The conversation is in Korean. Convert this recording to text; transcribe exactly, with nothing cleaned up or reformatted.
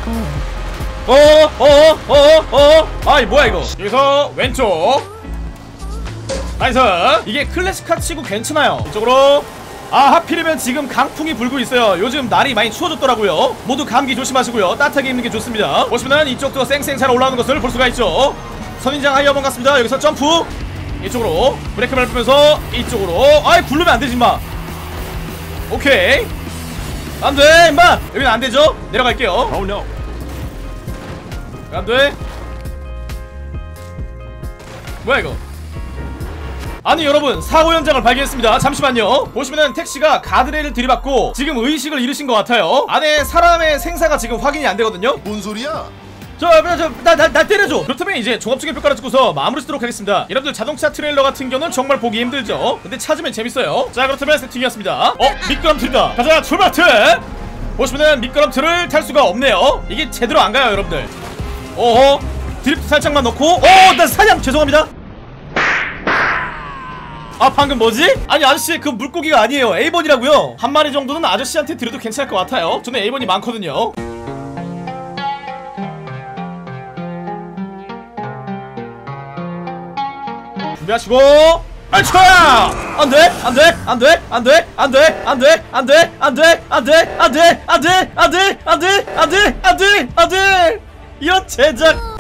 어어어어어 아이 뭐야 이거. 여기서 왼쪽 나이스. 이게 클래식카 치고 괜찮아요. 이쪽으로. 아 하필이면 지금 강풍이 불고 있어요. 요즘 날이 많이 추워졌더라고요. 모두 감기 조심하시고요. 따뜻하게 입는 게 좋습니다. 보시면은 이쪽도 쌩쌩 잘 올라오는 것을 볼 수가 있죠. 선인장 하이어번 같습니다. 여기서 점프. 이쪽으로 브레이크 밟으면서 이쪽으로. 아이 굴르면 안되지 임마. 오케이 안돼 임마. 여기는 안되죠. 내려갈게요. Oh no. 안돼. 뭐야 이거. 아니 여러분 사고 현장을 발견했습니다. 잠시만요. 보시면은 택시가 가드레일을 들이받고 지금 의식을 잃으신 것 같아요. 안에 사람의 생사가 지금 확인이 안 되거든요. 뭔 소리야? 저저나나 나 때려줘. 그렇다면 이제 종합적인 평가를 찍고서 마무리 짓도록 하겠습니다. 여러분들 자동차 트레일러 같은 경우는 정말 보기 힘들죠. 근데 찾으면 재밌어요. 자 그렇다면 세팅이었습니다. 어 미끄럼틀이다. 가자 출발트. 보시면은 미끄럼틀을 탈 수가 없네요. 이게 제대로 안 가요 여러분들. 어허 드리프트 살짝만 넣고. 어나 사냥 죄송합니다. 아 방금 뭐지? 아니 아저씨 그 물고기가 아니에요. 에이번이라고요. 한 마리 정도는 아저씨한테 드려도 괜찮을 것 같아요. 저는 에이번이 많거든요. 준비하시고 알초야! 안돼! 안돼! 안돼! 안돼! 안돼! 안돼! 안돼! 안돼! 안돼! 안돼! 안돼! 안돼! 안돼! 안돼! 안돼! 안돼! 이런 제작